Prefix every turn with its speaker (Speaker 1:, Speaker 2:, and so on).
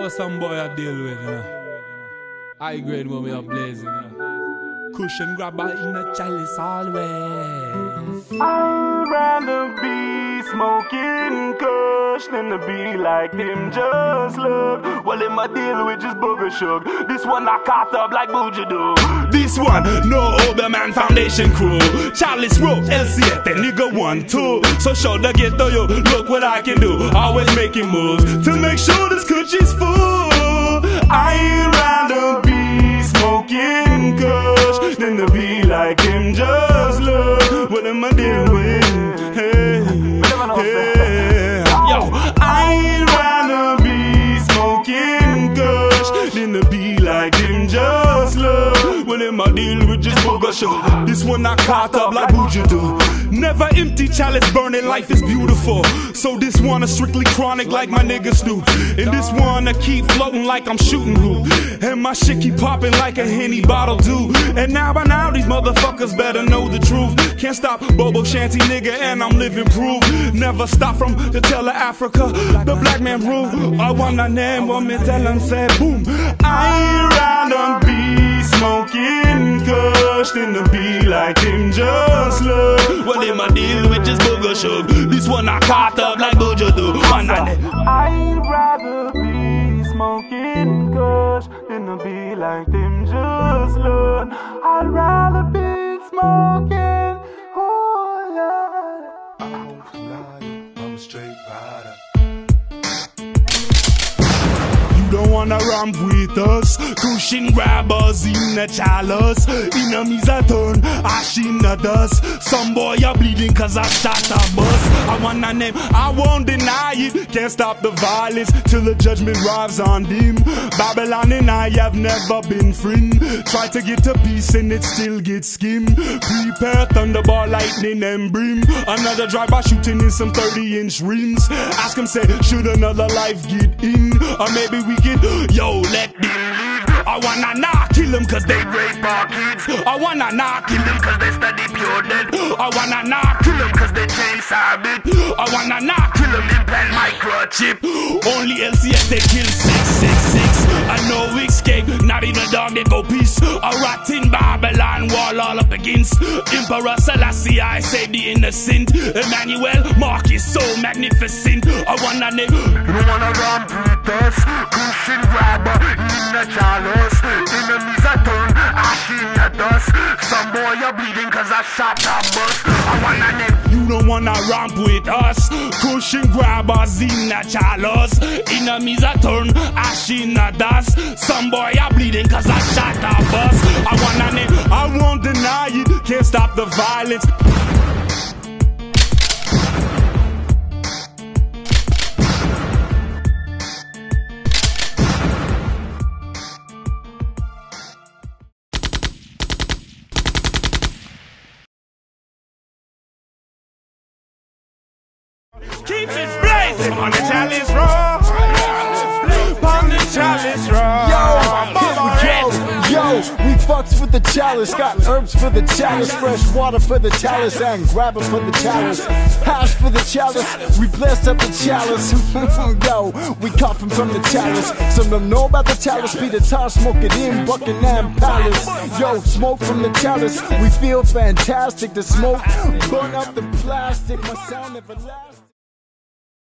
Speaker 1: what some boy I deal with, you know. High grade when we are blazing, you know. Cushion grabber in the chalice always.
Speaker 2: I'd rather be smoking kush than to be like them just look. Well, in my deal with just booger shook. This one I caught up like Boojadoo.
Speaker 1: This one, no older man foundation crew. Chalice Road, LC8, nigga 1, 2. So show the ghetto yo, look what I can do. Always making moves to make sure this cushy's full. I'd rather be smoking kush than to be like him just look. What am I doing? Hey, hey. Yo, I'd rather be smoking kush than to be like him just look. What am I dealing with just booger show? This one I caught up like Boojadoo. Never empty chalice burning, life is beautiful. So this one is strictly chronic like my nigga Snoop. And this one I keep floating like I'm shooting hoop. And my shit keep popping like a Henny bottle do. And now by now these motherfuckers better know the truth. Can't stop Bobo Shanty nigga and I'm living proof. Never stop from the tell of Africa, the black man rule. I wanna name what me tell them say boom. I'd rather be smoking kush than to be like him just look. What am I deal with just booger shook? This one I caught up like Boojadoo.
Speaker 2: I'd rather be smoking kush than to be like them just look. I'd rather be smoking. Oh yeah.
Speaker 3: I'm a straight rider.
Speaker 1: Don't wanna ramp with us. Cushion grabbers in the chalice. Enemies a turn, ash in the dust. Some boy a bleeding cause I shot a bus. I wanna name, I won't deny it. Can't stop the violence till the judgment arrives on them. Babylon and I have never been friend. Try to get to peace and it still gets skimmed. Prepare thunderball, lightning and brim. Another drive-by shooting in some 30-inch rims. Ask him say, should another life get in? Or maybe we yo, let them live. I wanna not kill them cause they rape our kids. I wanna not kill them cause they study pure dead. I wanna not kill them cause they chase habit. I wanna not kill them implant microchip. Only LC8 they kill 666. I know escape, not even dog they go peace. A rat in Babylon wall all up against Emperor Selassie, I save the innocent. Emmanuel Mark is so magnificent. I wanna name.
Speaker 2: You wanna run with us? Cushion grabber in the chalice. Enemies a turn, ash in the dust. Some boy are bleeding cause I shot a bus. I wanna name.
Speaker 1: You don't wanna ramp with us. Cushion grabbers in the chalice. Enemies a turn, ash in the dust. Some boy are bleeding cause I shot a bus. I wanna name, I won't deny it. Can't stop the violence. Keeps it blazing on the chalice road. On the chalice road.
Speaker 4: Yo, we fucks with the chalice. Got herbs for the chalice, fresh water for the chalice, and grabber for the chalice. Hash for the chalice, we blast up the chalice. Yo, we coughing from the chalice. Some don't know about the chalice, be the tar smoking in Buckingham Palace. Yo, smoke from the chalice, we feel fantastic. The smoke burn up the plastic, my sound never lasts.